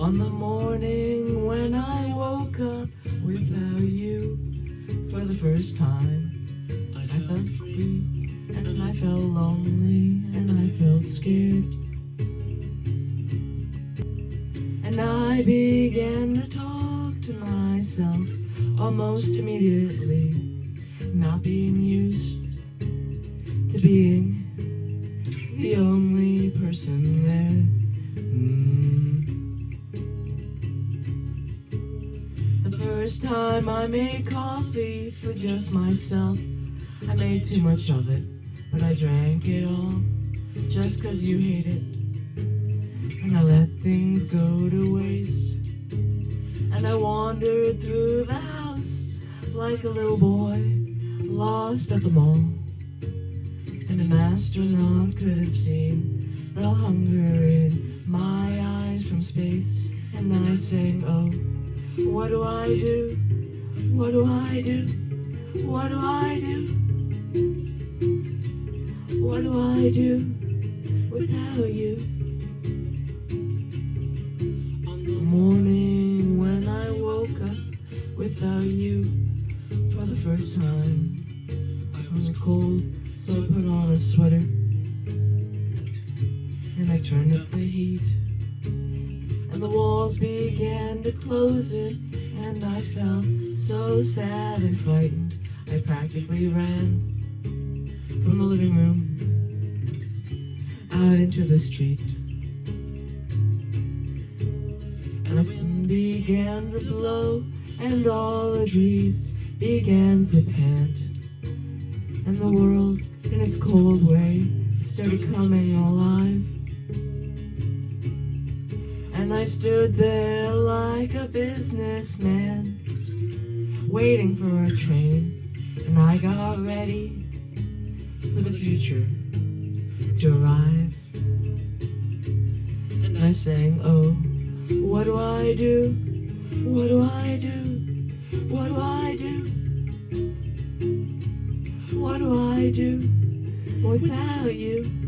On the morning when I woke up without you for the first time, I felt free and I felt lonely and I felt scared. And I began to talk to myself almost immediately, not being used to being the only person there. The first time I made coffee for just myself, I made too much of it, but I drank it all just 'cause you hate it. And I let things go to waste, and I wandered through the house like a little boy lost at the mall. And an astronaut could have seen the hunger in my eyes from space. And then I sang, oh, what do I do? What do I do? What do I do? What do I do without you? On the morning when I woke up without you for the first time, I was cold, so I put on a sweater and I turned up the heat, and the walls began to close in, and I felt so sad and frightened. I practically ran from the living room out into the streets, and the sun began to blow and all the trees began to pant, and the world in its cold way started coming alive. And I stood there like a businessman waiting for a train, and I got ready for the future to arrive. And I sang, oh, what do I do? What do I do? What do I do? What do I do without you?